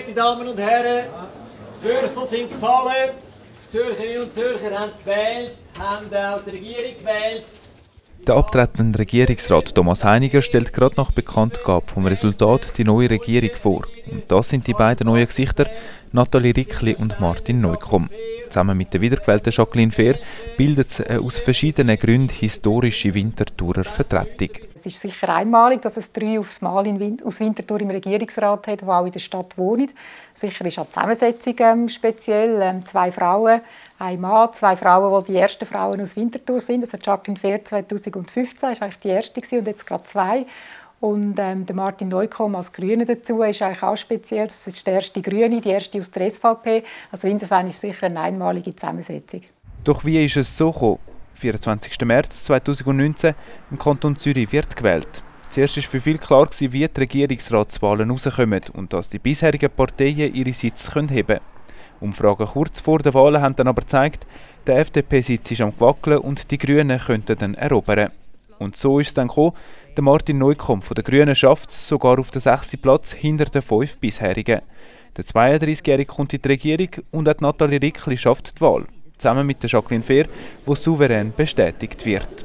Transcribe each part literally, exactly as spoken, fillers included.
Verehrte Damen und Herren, Würfel sind gefallen. Zürcherinnen und Zürcher haben gewählt, haben auch die Regierung gewählt. Der abtretende Regierungsrat Thomas Heiniger stellt gerade nach Bekanntgabe vom Resultat die neue Regierung vor. Und das sind die beiden neuen Gesichter, Nathalie Rickli und Martin Neukomm. Zusammen mit der wiedergewählten Jacqueline Fehr bildet sie eine aus verschiedenen Gründen historische Winterthurer Vertretung. Es ist sicher einmalig, dass es drei aufs Mal in aus Winterthur im Regierungsrat hat, die auch in der Stadt wohnen. Sicher ist auch die Zusammensetzung ähm, speziell. Ähm, zwei Frauen, ein Mann, zwei Frauen, die die ersten Frauen aus Winterthur sind. Also Jacqueline Fehr zweitausendfünfzehn war eigentlich die erste und jetzt gerade zwei. Und ähm, der Martin Neukomm als Grüne dazu ist eigentlich auch speziell. Das ist die erste Grüne, die erste aus der S V P. Also insofern ist es sicher eine einmalige Zusammensetzung. Doch wie ist es so gekommen? vierundzwanzigsten März zweitausendneunzehn im Kanton Zürich wird gewählt. Zuerst war für viele klar, wie die Regierungsratswahlen herauskommen und dass die bisherigen Parteien ihre Sitze heben können. Umfragen kurz vor den Wahlen haben dann aber gezeigt, der F D P-Sitz ist am Wackeln und die Grünen könnten dann erobern. Und so ist es dann gekommen, der Martin Neukomm von den Grünen schafft es sogar auf den sechsten Platz hinter den fünf bisherigen. Der zweiunddreißigjährige kommt in die Regierung und auch Nathalie Rickli schafft die Wahl. Zusammen mit der Jacqueline Fehr, die souverän bestätigt wird.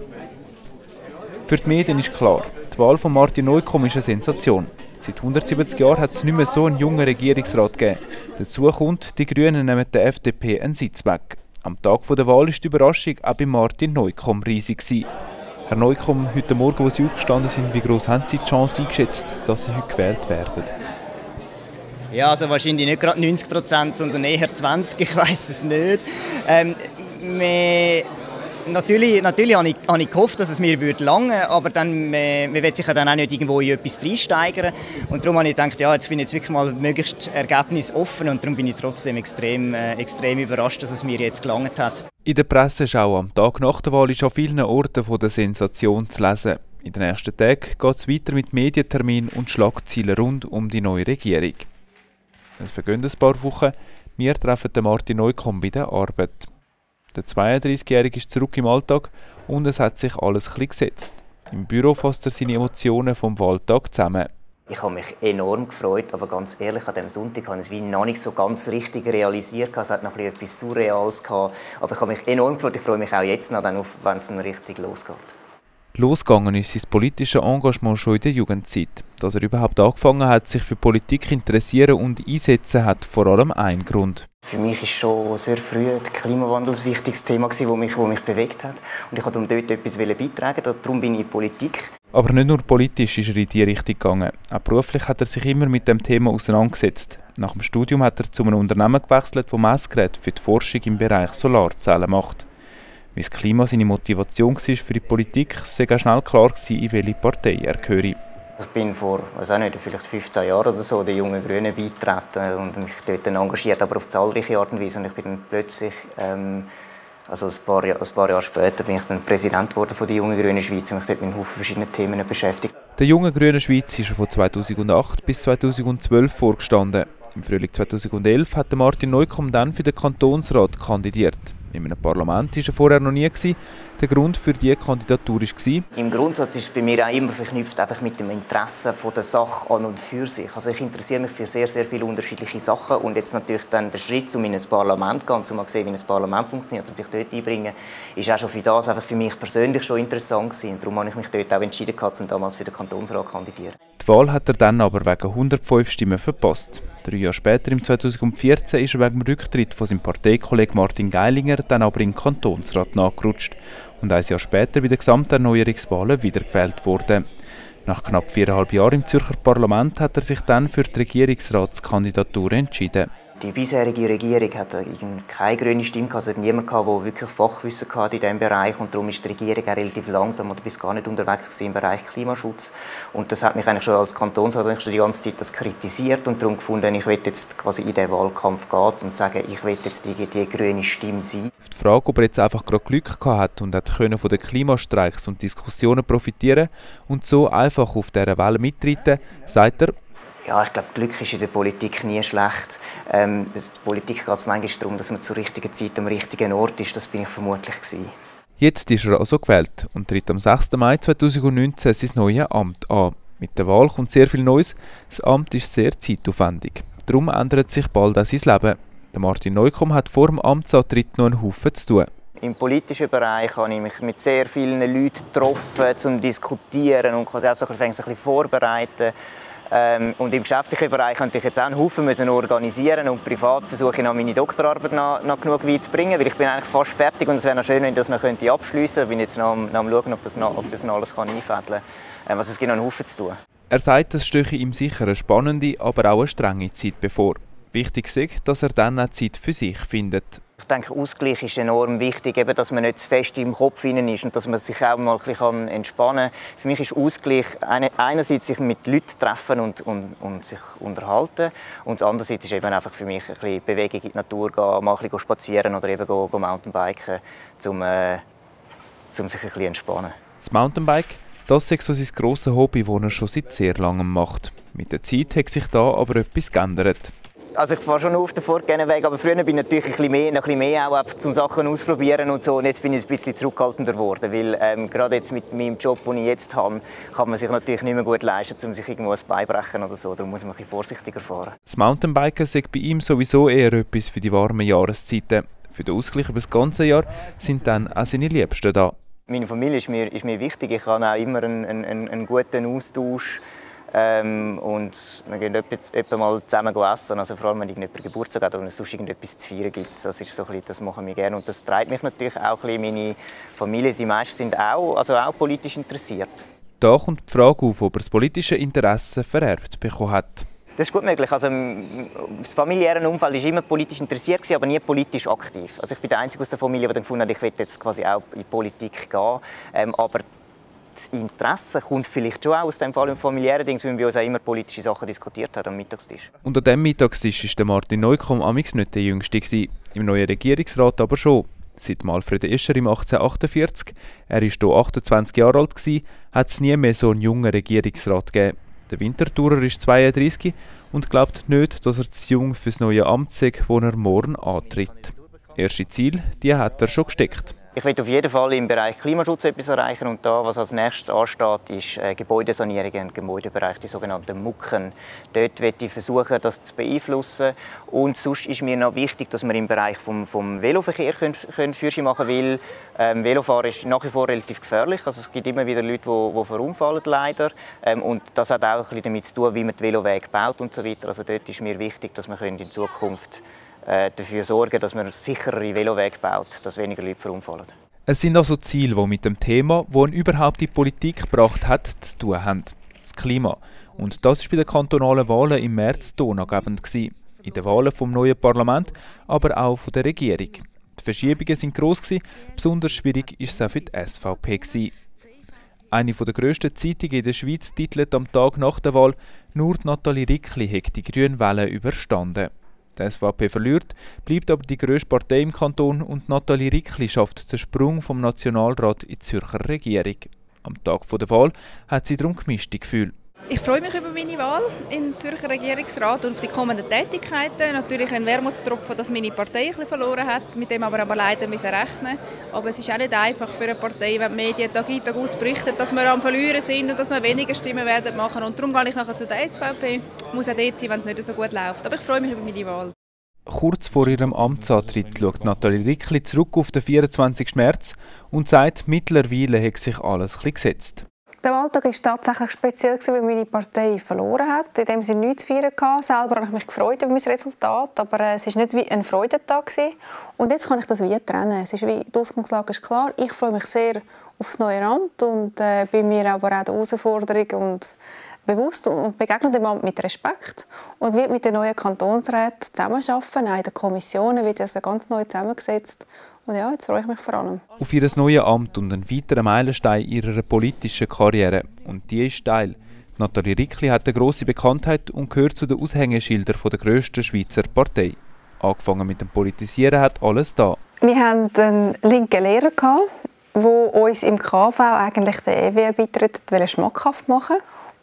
Für die Medien ist klar, die Wahl von Martin Neukomm ist eine Sensation. Seit hundertsiebzig Jahren hat es nicht mehr so einen jungen Regierungsrat gegeben. Dazu kommt, die Grünen nehmen der F D P einen Sitz weg. Am Tag der Wahl war die Überraschung auch bei Martin Neukomm riesig. Herr Neukomm, heute Morgen, als Sie aufgestanden sind, wie gross haben Sie die Chance eingeschätzt, dass Sie heute gewählt werden? Ja, also wahrscheinlich nicht gerade neunzig Prozent, sondern eher zwanzig, ich weiß es nicht. Ähm, wir, natürlich natürlich habe, ich, habe ich gehofft, dass es mir würde lange, aber dann, man, man will sich ja dann auch nicht irgendwo in etwas reinsteigern. Und darum habe ich gedacht, ja, jetzt bin ich jetzt wirklich mal möglichst ergebnisoffen und darum bin ich trotzdem extrem, äh, extrem überrascht, dass es mir jetzt gelangt hat. In der Presseschau am Tag nach der Wahl ist an vielen Orten von der Sensation zu lesen. In den nächsten Tagen geht es weiter mit Medienterminen und Schlagzeilen rund um die neue Regierung. Es vergehen ein paar Wochen. Wir treffen den Martin Neukomm bei der Arbeit. Der zweiunddreißigjährige ist zurück im Alltag und es hat sich alles ein bisschen gesetzt. Im Büro fasst er seine Emotionen vom Wahltag zusammen. Ich habe mich enorm gefreut, aber ganz ehrlich, an diesem Sonntag habe ich es wie noch nicht so ganz richtig realisiert. Es hat noch etwas Surreales gehabt. Aber ich habe mich enorm gefreut. Ich freue mich auch jetzt noch, wenn es dann richtig losgeht. Losgegangen ist sein politisches Engagement schon in der Jugendzeit. Dass er überhaupt angefangen hat, sich für Politik zu interessieren und einsetzen, hat vor allem einen Grund. Für mich war schon sehr früh der Klimawandel ein wichtiges Thema, das mich, mich bewegt hat. Und ich wollte dort etwas beitragen, darum bin ich in Politik. Aber nicht nur politisch ist er in diese Richtung gegangen. Auch beruflich hat er sich immer mit dem Thema auseinandergesetzt. Nach dem Studium hat er zu einem Unternehmen gewechselt, das Messgeräte für die Forschung im Bereich Solarzellen macht. Wie das Klima seine Motivation war für die Politik, sei auch schnell klar gewesen, in welche Partei er gehöre. Ich bin vor, weiß auch nicht, vielleicht fünfzehn Jahren oder so den Jungen Grünen beigetreten und mich dort engagiert, aber auf zahlreiche Art und Weise. Und ich bin dann plötzlich, ähm, also ein paar, ein paar Jahre später, bin ich dann Präsident geworden von der Jungen Grünen Schweiz und mich dort mit einem Haufen verschiedenen Themen beschäftigt. Der Jungen Grünen Schweiz ist er von zweitausendacht bis zweitausendzwölf vorgestanden. Im Frühling zweitausendelf hat Martin Neukomm dann für den Kantonsrat kandidiert. In einem Parlament war er vorher noch nie. Der Grund für diese Kandidatur war? Im Grundsatz ist es bei mir auch immer verknüpft einfach mit dem Interesse von der Sache an und für sich. Also ich interessiere mich für sehr, sehr viele unterschiedliche Sachen und jetzt natürlich dann der Schritt, um in ein Parlament zu gehen, um mal zu sehen, wie ein Parlament funktioniert und sich dort einbringen, ist auch schon für das einfach für mich persönlich schon interessant gewesen. Und darum habe ich mich dort auch entschieden, um damals für den Kantonsrat zu kandidieren. Die Wahl hat er dann aber wegen hundertfünf Stimmen verpasst. Drei Jahre später, im zweitausendvierzehn, ist er wegen dem Rücktritt von seinem Parteikollegen Martin Geilinger dann aber in den Kantonsrat nachgerutscht und ein Jahr später bei den Gesamterneuerungswahlen wiedergewählt worden. Nach knapp viereinhalb Jahren im Zürcher Parlament hat er sich dann für die Regierungsratskandidatur entschieden. Die bisherige Regierung hatte keine grüne Stimme, es hatte niemanden, der wirklich Fachwissen hatte in diesem Bereich und darum ist die Regierung auch relativ langsam oder bis gar nicht unterwegs im Bereich Klimaschutz. Und das hat mich eigentlich schon als Kantonsrat schon die ganze Zeit das kritisiert und darum gefunden, ich will jetzt quasi in den Wahlkampf gehen und sagen, ich will jetzt die, die grüne Stimme sein. Auf die Frage, ob er jetzt einfach gerade Glück gehabt hat und hat können von den Klimastreiks und Diskussionen profitieren und so einfach auf dieser Welle mitreiten, sagt er: Ja, ich glaube, Glück ist in der Politik nie schlecht. Ähm, in der Politik geht es manchmal darum, dass man zur richtigen Zeit am richtigen Ort ist. Das bin ich vermutlich gewesen. Jetzt ist er also gewählt und tritt am sechsten Mai zweitausendneunzehn sein neues Amt an. Mit der Wahl kommt sehr viel Neues. Das Amt ist sehr zeitaufwendig. Darum ändert sich bald auch sein Leben. Der Martin Neukomm hat vor dem Amtsantritt noch einen Haufen zu tun. Im politischen Bereich habe ich mich mit sehr vielen Leuten getroffen, um zu diskutieren und quasi auch so ein bisschen vorbereiten. Ähm, und im geschäftlichen Bereich konnte ich jetzt auch einen Haufen müssen organisieren und privat versuche ich noch meine Doktorarbeit noch, noch genug weit zu bringen, weil ich bin eigentlich fast fertig und es wäre noch schön, wenn ich das noch abschliessen könnte. Ich bin jetzt noch am, noch am schauen, ob das noch, ob das noch alles kann einfädeln kann. Ähm, also es gibt noch einen Haufen zu tun. Er sagt, es stehe ihm sicher eine spannende, aber auch eine strenge Zeit bevor. Wichtig ist, dass er dann auch Zeit für sich findet. Ich denke, Ausgleich ist enorm wichtig, eben, dass man nicht zu fest im Kopf hinein ist und dass man sich auch mal ein bisschen entspannen kann. Für mich ist Ausgleich einerseits sich mit Leuten treffen und, und, und sich unterhalten und andererseits ist eben einfach für mich ein bisschen Bewegung in die Natur gehen, mal ein bisschen spazieren oder eben go, go Mountainbiken, um, äh, um sich ein bisschen entspannen. Das Mountainbike, das ist so sein grosses Hobby, das er schon seit sehr langem macht. Mit der Zeit hat sich da aber etwas geändert. Also ich fahre schon auf den vorgegebenen Weg, aber früher bin ich natürlich ein bisschen mehr, noch ein bisschen mehr auch zum Sachen ausprobieren und so. Und jetzt bin ich ein bisschen zurückhaltender geworden, weil ähm, gerade jetzt mit meinem Job, den ich jetzt habe, kann man sich natürlich nicht mehr gut leisten, um sich irgendwo ein Bein brechen oder so. Darum muss man ein bisschen vorsichtiger fahren. Das Mountainbiken ist bei ihm sowieso eher etwas für die warmen Jahreszeiten. Für den Ausgleich über das ganze Jahr sind dann auch seine Liebsten da. Meine Familie ist mir, ist mir wichtig. Ich habe auch immer einen, einen, einen guten Austausch. Ähm, und wir gehen etwa mal zusammen essen, also vor allem wenn irgendjemand Geburtstag hat oder es sonst irgendetwas zu feiern gibt. Das, ist so ein bisschen, das machen wir gerne und das treibt mich natürlich auch ein bisschen. Meine Familie, die meisten sind auch, also auch politisch interessiert. Da kommt die Frage auf, ob er das politische Interesse vererbt bekommen hat. Das ist gut möglich. Also, das familiäre Umfeld war immer politisch interessiert, aber nie politisch aktiv. Also ich bin der Einzige aus der Familie, der gefunden hat, ich will jetzt quasi auch in die Politik gehen. Ähm, aber das Interesse kommt vielleicht schon auch aus dem Fall im familiären Ding, weil wir uns auch immer politische Sachen diskutiert haben am Mittagstisch. Und an diesem Mittagstisch war der Martin Neukomm amigs nicht der Jüngste gewesen, im neuen Regierungsrat aber schon. Seit Alfred Escher im achtzehnhundertachtundvierzig, er war hier achtundzwanzig Jahre alt, hat es nie mehr so einen jungen Regierungsrat gegeben. Der Winterthurer ist zweiunddreißig und glaubt nicht, dass er zu jung für das neue Amt sei, das er morgen antritt. Erste Ziel, die hat er schon gesteckt. Ich will auf jeden Fall im Bereich Klimaschutz etwas erreichen und da, was als nächstes ansteht, ist äh, Gebäudesanierung im Gebäudebereich, die sogenannten Mucken. Dort will ich versuchen, das zu beeinflussen. Und sonst ist mir noch wichtig, dass wir im Bereich vom, vom Veloverkehr können, können Führerschein machen können, weil ähm, Velofahren ist nach wie vor relativ gefährlich. Also es gibt immer wieder Leute, die, die verunfallen, leider. Ähm, und das hat auch ein bisschen damit zu tun, wie man die Velowege baut und so weiter. Also dort ist mir wichtig, dass wir in Zukunft dafür sorgen, dass man sicherere Velowege baut, dass weniger Leute verunfallen. Es sind also Ziele, die mit dem Thema, das ihn überhaupt in die Politik gebracht hat, zu tun haben. Das Klima. Und das war bei den kantonalen Wahlen im März tonangebend. In den Wahlen vom neuen Parlament, aber auch von der Regierung. Die Verschiebungen waren gross, besonders schwierig war es auch für die S V P. Eine der grössten Zeitungen in der Schweiz titelt am Tag nach der Wahl, nur Nathalie Rickli hätte die grüne Welle überstanden. Die S V P verliert, bleibt aber die grösste Partei im Kanton und Nathalie Rickli schafft den Sprung vom Nationalrat in die Zürcher Regierung. Am Tag der Wahl hat sie darum gemischte Gefühle. Ich freue mich über meine Wahl im Zürcher Regierungsrat und auf die kommenden Tätigkeiten. Natürlich ein Wermutstropfen, dass meine Partei ein bisschen verloren hat, mit dem aber, aber leider müssen rechnen. Aber es ist auch nicht einfach für eine Partei, wenn die Medien Tag ein Tag aus berichten, dass wir am Verlieren sind und dass wir weniger Stimmen werden machen. Und darum gehe ich nachher zu der S V P. Muss auch dort sein, wenn es nicht so gut läuft. Aber ich freue mich über meine Wahl. Kurz vor ihrem Amtsantritt schaut Nathalie Rickli zurück auf den vierundzwanzigsten März und sagt, mittlerweile hat sich alles ein bisschen gesetzt. Der Wahltag war tatsächlich speziell, weil meine Partei verloren hat. In dem sie nichts zu feiern hatte. Selber habe ich mich gefreut über mein Resultat, aber es war nicht wie ein Freudentag. Und jetzt kann ich das wie trennen. Es ist wie, die Ausgangslage ist klar. Ich freue mich sehr auf das neue Amt und äh, bin mir aber auch der Herausforderung und bewusst und begegne dem Amt mit Respekt und wird mit den neuen Kantonsräten zusammenarbeiten. Auch in den Kommissionen wird das ganz neu zusammengesetzt. Und ja, jetzt freue ich mich vor allem. Auf ihr neues Amt und einen weiteren Meilenstein ihrer politischen Karriere. Und die ist steil. Nathalie Rickli hat eine grosse Bekanntheit und gehört zu den Aushängeschildern der grössten Schweizer Partei. Angefangen mit dem Politisieren hat alles da. Wir hatten einen linken Lehrer, der uns im K V eigentlich den E W-Beitritt schmackhaft machen wollte.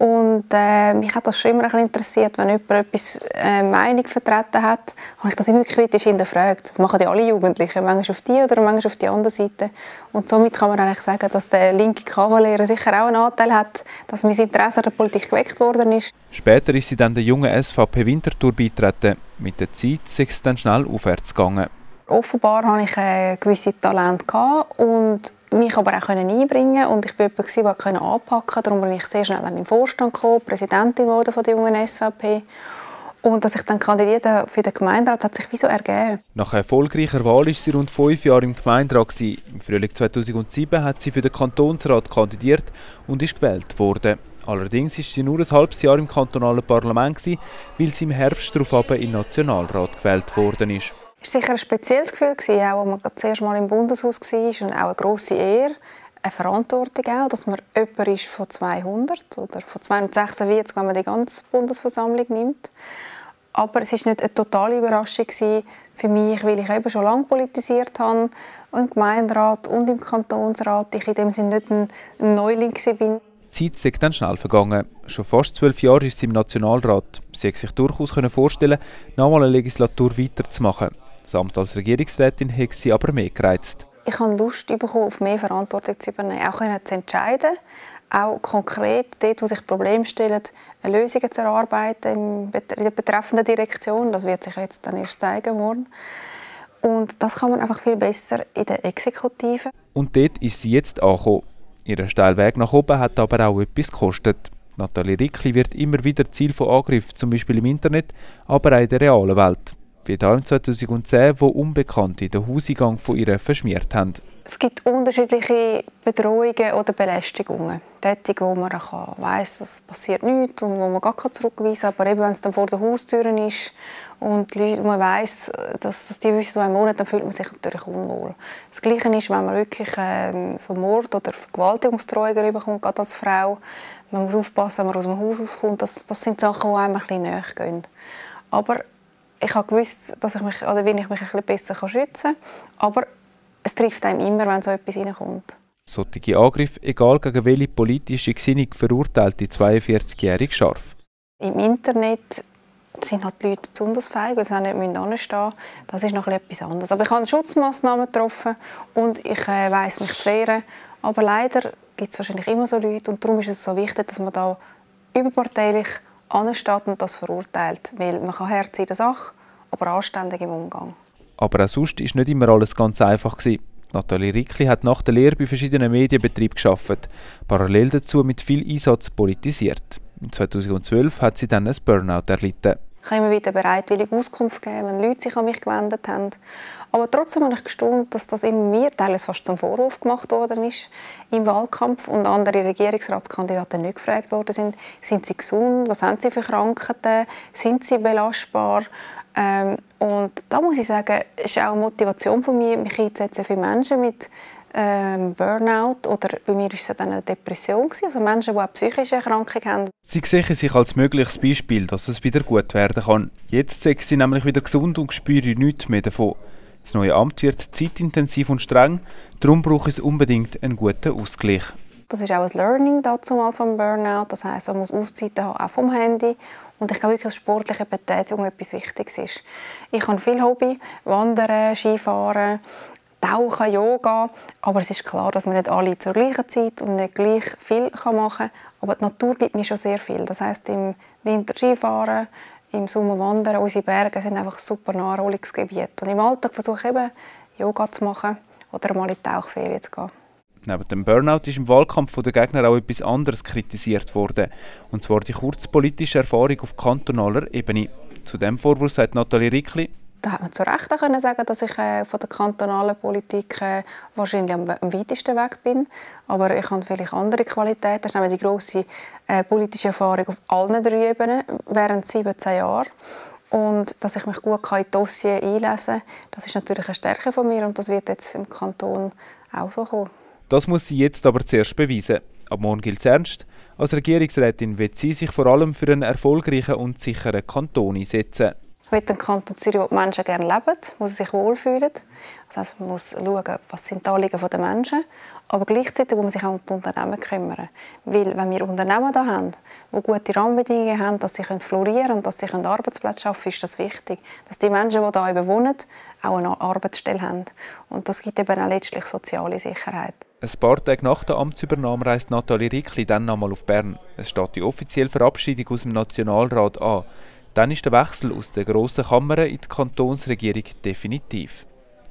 Und äh, mich hat das schon immer ein bisschen interessiert, wenn jemand etwas äh, Meinung vertreten hat, habe ich das immer kritisch hinterfragt. Das machen ja alle Jugendlichen, manchmal auf die oder manchmal auf die andere Seite. Und somit kann man eigentlich sagen, dass der linke Kavalier sicher auch einen Anteil hat, dass mein Interesse an der Politik geweckt worden ist. Später ist sie dann der jungen S V P Winterthur beigetreten. Mit der Zeit sei es dann schnell aufwärts gegangen. Offenbar hatte ich äh, gewisse Talente und mich aber auch einbringen und ich war jemand, der anpacken konnte. Darum bin ich sehr schnell in den Vorstand gekommen, Präsidentin wurde von der jungen S V P. Und dass ich dann kandidierte für den Gemeinderat, hat sich wie so ergeben. Nach erfolgreicher Wahl war sie rund fünf Jahre im Gemeinderat. Im Frühling zweitausendsieben hat sie für den Kantonsrat kandidiert und ist gewählt worden. Allerdings war sie nur ein halbes Jahr im kantonalen Parlament, weil sie im Herbst darauf in den Nationalrat gewählt worden ist. Es war sicher ein spezielles Gefühl, auch als man das erste Mal im Bundeshaus war und auch eine grosse Ehre, eine Verantwortung auch, dass man jemand ist von zweihundert oder von zweihundertsechsundvierzig, wenn man die ganze Bundesversammlung nimmt. Aber es war nicht eine totale Überraschung für mich, weil ich eben schon lange politisiert habe, im Gemeinderat und im Kantonsrat. Ich in dem Sinne nicht ein Neuling war. Die Zeit sei dann schnell vergangen. Schon fast zwölf Jahre ist sie im Nationalrat. Sie hätte sich durchaus vorstellen können, noch einmal eine Legislatur weiterzumachen. Das Amt als Regierungsrätin hätte sie aber mehr gereizt. Ich habe Lust bekommen, auf mehr Verantwortung zu übernehmen, auch zu entscheiden, auch konkret dort, wo sich Probleme stellen, Lösungen zu erarbeiten in der betreffenden Direktion. Das wird sich jetzt dann erst zeigen morgen. Und das kann man einfach viel besser in der Exekutive. Und dort ist sie jetzt angekommen. Ihr steiler Weg nach oben hat aber auch etwas gekostet. Nathalie Rickli wird immer wieder Ziel von Angriffen, zum Beispiel im Internet, aber auch in der realen Welt. Wie da im zweitausendzehn, wo Unbekannte den Hauseingang von ihr verschmiert haben. Es gibt unterschiedliche Bedrohungen oder Belästigungen. Tätig, wo man weiss, dass passiert nichts und wo man gar nicht zurückweisen kann. Aber eben, wenn es dann vor der Haustür ist und die Leute, man weiss, dass, dass die wissen, so einen Monat, dann fühlt man sich natürlich unwohl. Das Gleiche ist, wenn man wirklich äh, so Mord oder Vergewaltigungsdrohungen bekommt, gerade als Frau. Man muss aufpassen, wenn man aus dem Haus rauskommt. Das, das sind Sachen, die einem ein bisschen näher gehen. Aber ich habe gewusst, dass ich mich, oder wie ich mich ein bisschen besser schützen kann. Aber es trifft einem immer, wenn so etwas reinkommt. Solche Angriffe, egal gegen welche politische Gesinnung, verurteilt die zweiundvierzigjährige scharf. Im Internet sind halt die Leute besonders feig, weil sie auch nicht anstehen müssen. Das ist noch etwas anderes. Aber ich habe Schutzmaßnahmen getroffen und ich äh, weiss mich zu wehren. Aber leider gibt es wahrscheinlich immer so Leute und darum ist es so wichtig, dass man da überparteilich ansteht und das verurteilt. Weil man kann hart sein in der Sache, aber anständig im Umgang. Aber auch sonst war nicht immer alles ganz einfach. Nathalie Rickli hat nach der Lehre bei verschiedenen Medienbetrieben gearbeitet, parallel dazu mit viel Einsatz politisiert. zweitausendzwölf hat sie dann ein Burnout erlitten. Ich habe immer wieder bereitwillig Auskunft gegeben, wenn Leute sich an mich gewendet haben. Aber trotzdem habe ich gestaunt, dass das immer mir teilweise fast zum Vorwurf gemacht worden ist im Wahlkampf und andere Regierungsratskandidaten nicht gefragt worden sind. Sind sie gesund? Was haben sie für Krankheiten? Sind sie belastbar? Ähm, und da muss ich sagen, ist auch eine Motivation von mir, mich einzusetzen für Menschen mit ähm, Burnout oder bei mir war es dann eine Depression, also Menschen, die auch psychische Erkrankungen haben. Sie sehen sich als mögliches Beispiel, dass es wieder gut werden kann. Jetzt sind sie nämlich wieder gesund und spüren nichts mehr davon. Das neue Amt wird zeitintensiv und streng, darum braucht es unbedingt einen guten Ausgleich. Das ist auch ein Learning dazu mal vom Burnout. Das heisst, man muss Auszeiten haben, auch vom Handy. Und ich glaube wirklich, dass sportliche Betätigung etwas Wichtiges ist. Ich habe viel Hobby, Wandern, Skifahren, Tauchen, Yoga. Aber es ist klar, dass man nicht alle zur gleichen Zeit und nicht gleich viel machen kann. Aber die Natur gibt mir schon sehr viel. Das heisst, im Winter Skifahren, im Sommer wandern. Unsere Berge sind einfach super Naherholungsgebiete. Und im Alltag versuche ich eben, Yoga zu machen oder mal in die Tauchferien zu gehen. Neben dem Burnout ist im Wahlkampf der Gegner auch etwas anderes kritisiert worden. Und zwar die kurzpolitische Erfahrung auf kantonaler Ebene. Zu diesem Vorwurf sagt Nathalie Rickli: Da hat man zu Recht können sagen, dass ich äh, von der kantonalen Politik äh, wahrscheinlich am, am weitesten weg bin. Aber ich habe vielleicht andere Qualitäten. Das ist nämlich die grosse äh, politische Erfahrung auf allen drei Ebenen während siebzehn Jahren. Und dass ich mich gut in die Dossier einlesen kann, das ist natürlich eine Stärke von mir und das wird jetzt im Kanton auch so kommen. Das muss sie jetzt aber zuerst beweisen. Ab morgen gilt es ernst. Als Regierungsrätin wird sie sich vor allem für einen erfolgreichen und sicheren Kanton einsetzen. Ich will einen Kanton Zürich, wo die Menschen gerne leben, wo sie sich wohlfühlen. Das heisst, man muss schauen, was sind die Anliegen der Menschen. Aber gleichzeitig muss man sich auch um die Unternehmen kümmern. Weil wenn wir Unternehmen hier haben, die gute Rahmenbedingungen haben, dass sie florieren können und dass sie Arbeitsplätze schaffen können, ist das wichtig. Dass die Menschen, die hier wohnen, auch eine Arbeitsstelle haben. Und das gibt eben auch letztlich soziale Sicherheit. Ein paar Tage nach der Amtsübernahme reist Nathalie Rickli dann nochmal auf Bern. Es steht die offizielle Verabschiedung aus dem Nationalrat an. Dann ist der Wechsel aus der grossen Kammer in die Kantonsregierung definitiv.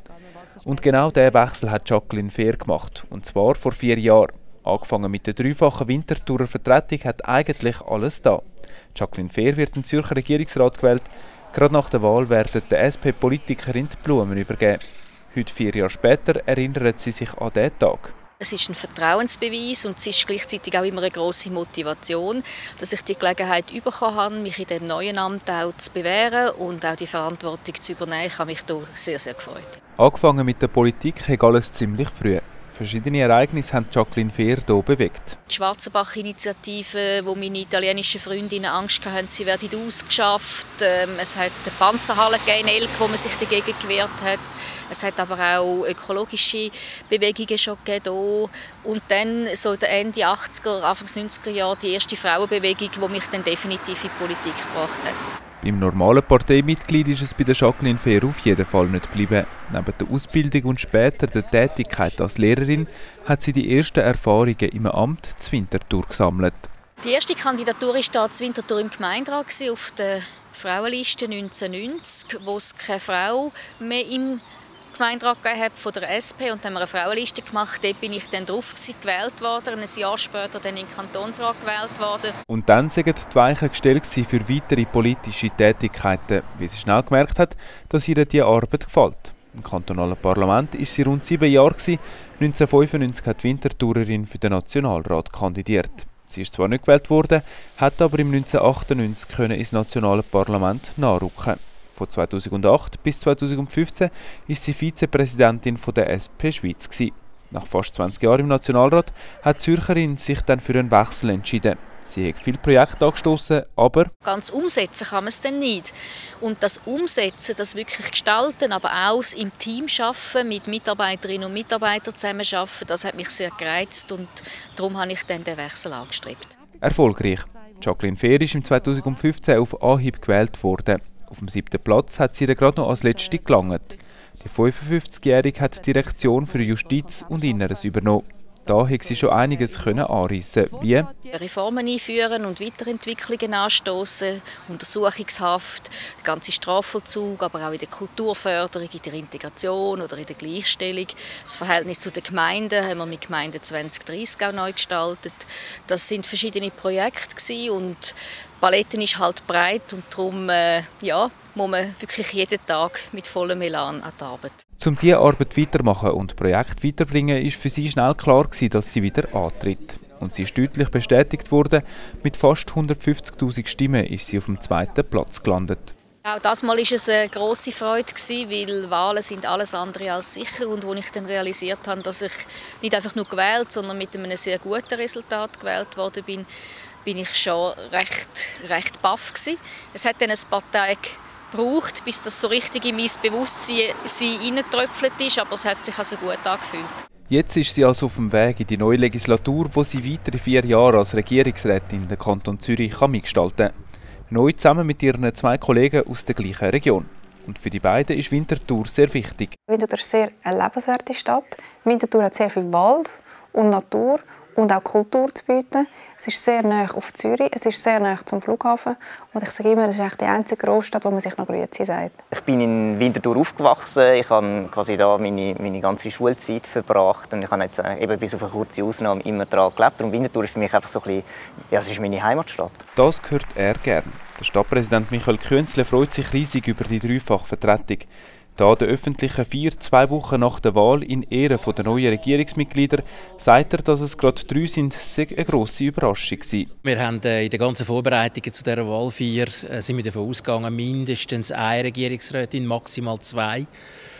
Und genau diesen Wechsel hat Jacqueline Fehr gemacht. Und zwar vor vier Jahren. Angefangen mit der dreifachen Winterthurer Vertretung hat eigentlich alles da. Jacqueline Fehr wird im Zürcher Regierungsrat gewählt. Gerade nach der Wahl werden der S P-Politikerin die Blumen übergeben. Heute, vier Jahre später, erinnert sie sich an diesen Tag. Es ist ein Vertrauensbeweis und es ist gleichzeitig auch immer eine grosse Motivation, dass ich die Gelegenheit bekommen habe, mich in diesem neuen Amt auch zu bewähren und auch die Verantwortung zu übernehmen. Ich habe mich hier sehr, sehr gefreut. Angefangen mit der Politik hat alles ziemlich früh. Verschiedene Ereignisse haben Jacqueline Fehr hier bewegt. Die Schwarzenbach-Initiative, wo meine italienischen Freundinnen Angst hatten, sie werden ausgeschafft. Es hat eine Panzerhalle gegeben in Elk, wo man sich dagegen gewehrt hat. Es hat aber auch ökologische Bewegungen schon gegeben. Und dann, so in den Ende achtziger, Anfang neunziger Jahre, die erste Frauenbewegung, die mich dann definitiv in die Politik gebracht hat. Beim normalen Parteimitglied ist es bei der Jacqueline Fehr auf jeden Fall nicht geblieben. Neben der Ausbildung und später der Tätigkeit als Lehrerin hat sie die ersten Erfahrungen im Amt zu Winterthur gesammelt. Die erste Kandidatur war da zu Winterthur im Gemeinderat auf der Frauenliste neunzehnhundertneunzig, wo es keine Frau mehr im Gemeinderat gegeben hat von der S P, und dann haben wir eine Frauenliste gemacht. Dort bin ich dann drauf gewesen, gewählt worden, und ein Jahr später dann in den Kantonsrat gewählt worden. Und dann sind die Weichen gestellt für weitere politische Tätigkeiten, weil sie schnell gemerkt hat, dass ihr diese Arbeit gefällt. Im kantonalen Parlament war sie rund sieben Jahre. neunzehnhundertfünfundneunzig hat die Winterthurerin für den Nationalrat kandidiert. Sie ist zwar nicht gewählt worden, hat aber im neunzehnhundertachtundneunzig ins nationale Parlament nachrücken. Von zweitausendacht bis zweitausendfünfzehn war sie Vizepräsidentin der S P Schweiz. Nach fast zwanzig Jahren im Nationalrat hat die Zürcherin sich dann für einen Wechsel entschieden. Sie hat viele Projekte angestoßen, aber ganz umsetzen kann man es dann nicht. Und das Umsetzen, das wirklich gestalten, aber auch im Team arbeiten, mit Mitarbeiterinnen und Mitarbeitern zusammenarbeiten, das hat mich sehr gereizt, und darum habe ich dann den Wechsel angestrebt. Erfolgreich. Jacqueline Fehr ist im zweitausendfünfzehn auf Anhieb gewählt worden. Auf dem siebten Platz hat sie gerade noch als Letzte gelangt. Die fünfundfünfzigjährige hat die Direktion für Justiz und Inneres übernommen. Da hat sie schon einiges anreissen, wie Reformen einführen und Weiterentwicklungen anstoßen, Untersuchungshaft, der ganze Strafvollzug, aber auch in der Kulturförderung, in der Integration oder in der Gleichstellung. Das Verhältnis zu den Gemeinden haben wir mit Gemeinde zwanzig dreißig auch neu gestaltet. Das sind verschiedene Projekte gewesen, und die Palette ist halt breit, und darum äh, ja, muss man wirklich jeden Tag mit vollem Elan an die Arbeit. Um diese Arbeit weitermachen und Projekte weiterbringen, war für sie schnell klar, dass sie wieder antritt. Und sie ist deutlich bestätigt worden. Mit fast hundertfünfzigtausend Stimmen ist sie auf dem zweiten Platz gelandet. Auch das Mal war es eine grosse Freude, weil Wahlen sind alles andere als sicher. Und als ich dann realisiert habe, dass ich nicht einfach nur gewählt, sondern mit einem sehr guten Resultat gewählt worden bin, bin ich schon recht, recht baff gewesen. Es hat dann ein paar Tage gebraucht, bis das so richtig in mein Bewusstsein hineingetröpfelt ist, aber es hat sich also gut angefühlt. Jetzt ist sie also auf dem Weg in die neue Legislatur, wo sie weitere vier Jahre als Regierungsrätin in den Kanton Zürich kann mitgestalten kann. Neu zusammen mit ihren zwei Kollegen aus der gleichen Region. Und für die beiden ist Winterthur sehr wichtig. Winterthur ist sehr eine lebenswerte Stadt. Winterthur hat sehr viel Wald und Natur und auch Kultur zu bieten. Es ist sehr nahe auf Zürich, es ist sehr nahe zum Flughafen. Und ich sage immer, es ist echt die einzige Großstadt, wo man sich noch grüezi sagt. Ich bin in Winterthur aufgewachsen. Ich habe quasi da meine, meine ganze Schulzeit verbracht. Und ich habe jetzt eben bis auf eine kurze Ausnahme immer daran gelebt. Und Winterthur ist für mich einfach so ein bisschen, ja, es ist meine Heimatstadt. Das hört er gern. Der Stadtpräsident Michael Künzle freut sich riesig über die dreifache Vertretung. Da der öffentlichen Feier zwei Wochen nach der Wahl in Ehren der neuen Regierungsmitglieder sagt er, dass es gerade drei sind, sei eine grosse Überraschung gewesen. Wir haben äh, in den ganzen Vorbereitungen zu dieser Wahlfeier äh, sind wir davon ausgegangen, mindestens eine Regierungsrätin, maximal zwei.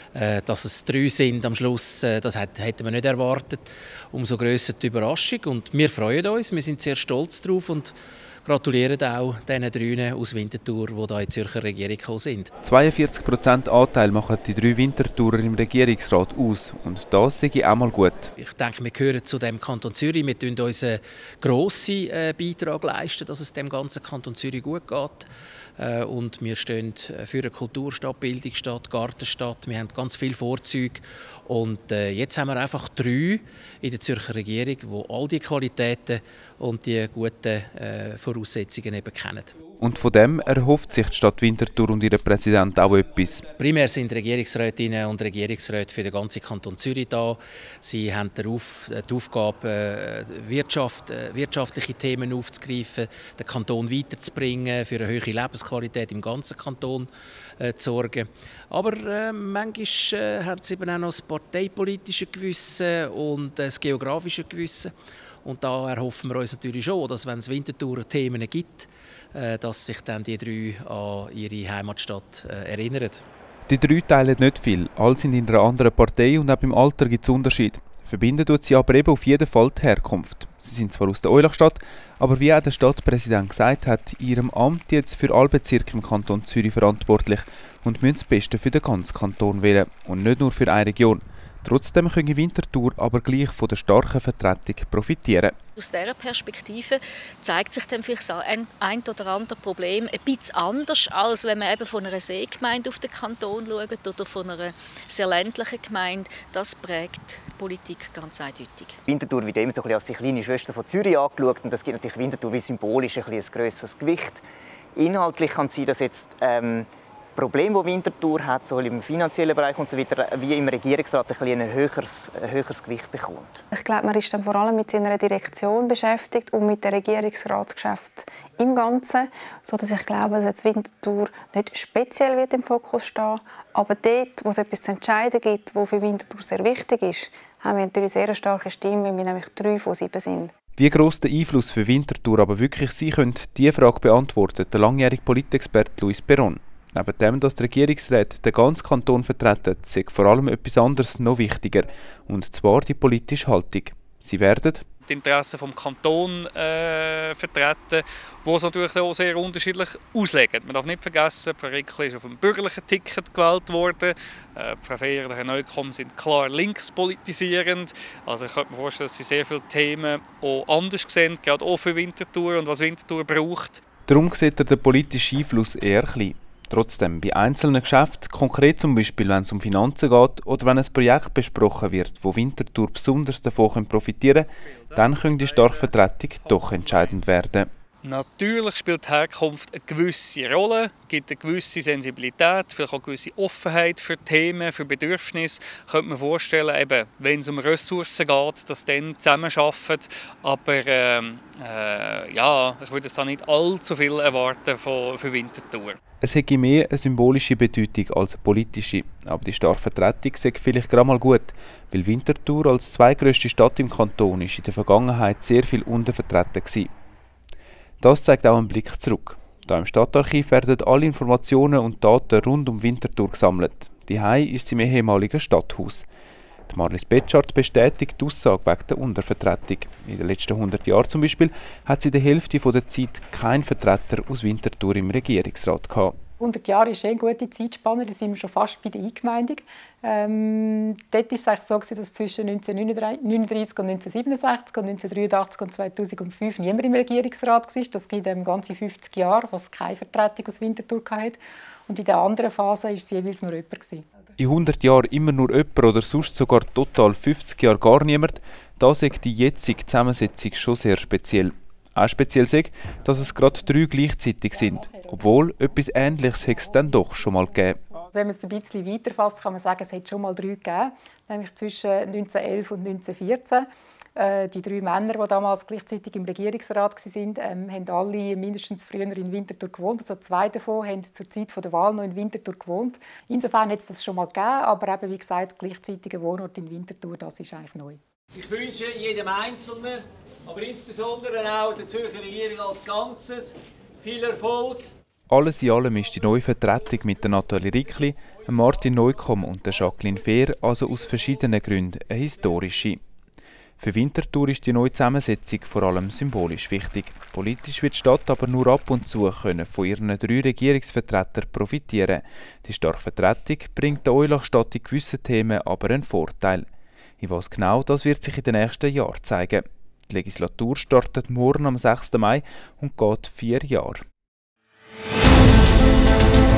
Äh, dass es drei sind am Schluss, äh, das hat, hätten wir nicht erwartet. Umso grösser die Überraschung. Und wir freuen uns, wir sind sehr stolz drauf und gratulieren auch diesen drei aus Winterthur, die hier in die Zürcher Regierung gekommen sind. zweiundvierzig Prozent Anteil machen die drei Winterthurer im Regierungsrat aus. Und das sehe ich auch mal gut. Ich denke, wir gehören zu dem Kanton Zürich. Wir leisten unseren grossen äh, Beitrag leisten, dass es dem ganzen Kanton Zürich gut geht. Äh, und wir stehen für eine Kulturstadt, Bildungsstadt, Gartenstadt. Wir haben ganz viele Vorzüge. Und äh, jetzt haben wir einfach drei in der Zürcher Regierung, die all die Qualitäten und die guten äh, Voraussetzungen eben kennen. Und von dem erhofft sich die Stadt Winterthur und ihr Präsident auch etwas. Primär sind Regierungsrätinnen und Regierungsräte für den ganzen Kanton Zürich da. Sie haben die, Auf, die Aufgabe, Wirtschaft, wirtschaftliche Themen aufzugreifen, den Kanton weiterzubringen, für eine höhere Lebensqualität im ganzen Kanton äh, zu sorgen. Aber äh, manchmal äh, haben sie eben auch noch das parteipolitische Gewissen und das geografische Gewissen. Und da erhoffen wir uns natürlich schon, dass, wenn es Winterthurer Themen gibt, dass sich dann die drei an ihre Heimatstadt erinnern. Die drei teilen nicht viel. Alle sind in einer anderen Partei und auch im Alter gibt es Unterschiede. Verbinden tut sie aber eben auf jeden Fall die Herkunft. Sie sind zwar aus der Eulachstadt, aber wie auch der Stadtpräsident gesagt hat, in ihrem Amt jetzt für alle Bezirke im Kanton Zürich verantwortlich und müssen das Beste für den ganzen Kanton wählen und nicht nur für eine Region. Trotzdem können Winterthur aber gleich von der starken Vertretung profitieren. Aus dieser Perspektive zeigt sich dann vielleicht ein, ein oder andere Problem ein bisschen anders, als wenn man eben von einer Seegemeinde auf den Kanton schaut oder von einer sehr ländlichen Gemeinde. Das prägt die Politik ganz eindeutig. Winterthur wird immer so ein bisschen als die kleine Schwester von Zürich angeschaut und das gibt natürlich Winterthur wie symbolisch ein, ein grösseres Gewicht. Inhaltlich kann es sein, dass jetzt ähm, Problem, das Winterthur hat, so im finanziellen Bereich und so weiter, wie im Regierungsrat ein, bisschen ein, höheres, ein höheres Gewicht bekommt. Ich glaube, man ist dann vor allem mit seiner Direktion beschäftigt und mit dem Regierungsratsgeschäft im Ganzen, sodass ich glaube, dass jetzt Winterthur nicht speziell wird im Fokus stehen, aber dort, wo es etwas zu entscheiden gibt, was für Winterthur sehr wichtig ist, haben wir natürlich sehr starke Stimmen, weil wir nämlich drei von sieben sind. Wie gross der Einfluss für Winterthur aber wirklich sein könnte, diese Frage beantwortet der langjährige Politexperte Luis Perron. Neben dem, dass die Regierungsräte den ganzen Kanton vertreten, sei vor allem etwas anderes noch wichtiger, und zwar die politische Haltung. Sie werden die Interessen des Kantons äh, vertreten, die es natürlich auch sehr unterschiedlich auslegen. Man darf nicht vergessen, Frau Rickli ist auf einem bürgerlichen Ticket gewählt worden. Äh, Frau Fehr und Herr Neukomm sind klar linkspolitisierend. Also ich könnte mir vorstellen, dass sie sehr viele Themen auch anders sehen, gerade auch für Winterthur und was Winterthur braucht. Darum sieht er den politischen Einfluss eher klein. Trotzdem, bei einzelnen Geschäften, konkret zum Beispiel, wenn es um Finanzen geht oder wenn ein Projekt besprochen wird, wo Winterthur besonders davon profitieren kann, dann kann die starke Vertretung doch entscheidend werden. Natürlich spielt die Herkunft eine gewisse Rolle, gibt eine gewisse Sensibilität, vielleicht auch eine gewisse Offenheit für Themen, für Bedürfnisse. Ich könnte mir vorstellen, eben, wenn es um Ressourcen geht, dass dann zusammenarbeiten. Aber äh, äh, ja, ich würde da nicht allzu viel erwarten von, für Winterthur. Es hätte mehr eine symbolische Bedeutung als eine politische. Aber die starke Vertretung sei vielleicht gerade mal gut, weil Winterthur als zweitgrösste Stadt im Kanton ist in der Vergangenheit sehr viel untervertreten war. Das zeigt auch ein Blick zurück. Da im Stadtarchiv werden alle Informationen und Daten rund um Winterthur gesammelt. Daheim ist sie im ehemaligen Stadthaus. Die Marlies Betschart bestätigt die Aussage wegen der Untervertretung. In den letzten hundert Jahren zum Beispiel hat sie in der Hälfte der Zeit keinen Vertreter aus Winterthur im Regierungsrat gehabt. hundert Jahre ist eine gute Zeitspanne, da sind wir schon fast bei der Eingemeindung. Ähm, dort war es eigentlich so, dass zwischen neunzehnhundertneununddreißig und neunzehnhundertsiebenundsechzig und neunzehnhundertdreiundachtzig und zweitausendfünf niemand im Regierungsrat war. Das gibt ähm, ganze fünfzig Jahre, was keine Vertretung aus Winterthur hatte. Und in der anderen Phase war es jeweils nur jemand. In hundert Jahren immer nur jemand oder sonst sogar total fünfzig Jahre gar niemand, da ist die jetzige Zusammensetzung schon sehr speziell. Auch speziell ist, dass es gerade drei gleichzeitig sind, obwohl etwas Ähnliches hätte es dann doch schon mal gegeben. Wenn man es ein bisschen weiterfasst, kann man sagen, es hat schon mal drei gegeben, nämlich zwischen neunzehnhundertelf und neunzehnhundertvierzehn. Äh, die drei Männer, die damals gleichzeitig im Regierungsrat waren, ähm, haben alle mindestens früher in Winterthur gewohnt. Also zwei davon haben zur Zeit der Wahl noch in Winterthur gewohnt. Insofern hat es das schon mal gegeben, aber eben, wie gesagt, gleichzeitiger Wohnort in Winterthur, das ist eigentlich neu. Ich wünsche jedem Einzelnen, aber insbesondere auch der Zürcher Regierung als Ganzes viel Erfolg. Alles in allem ist die neue Vertretung mit der Nathalie Rickli Martin Neukomm und Jacqueline Fehr also aus verschiedenen Gründen eine historische. Für Winterthur ist die neue Zusammensetzung vor allem symbolisch wichtig. Politisch wird die Stadt aber nur ab und zu können von ihren drei Regierungsvertretern profitieren. Die starke Vertretung bringt der Eulach-Stadt in gewissen Themen aber einen Vorteil. In was genau, das wird sich in den nächsten Jahren zeigen. Die Legislatur startet morgen am sechsten Mai und geht vier Jahre.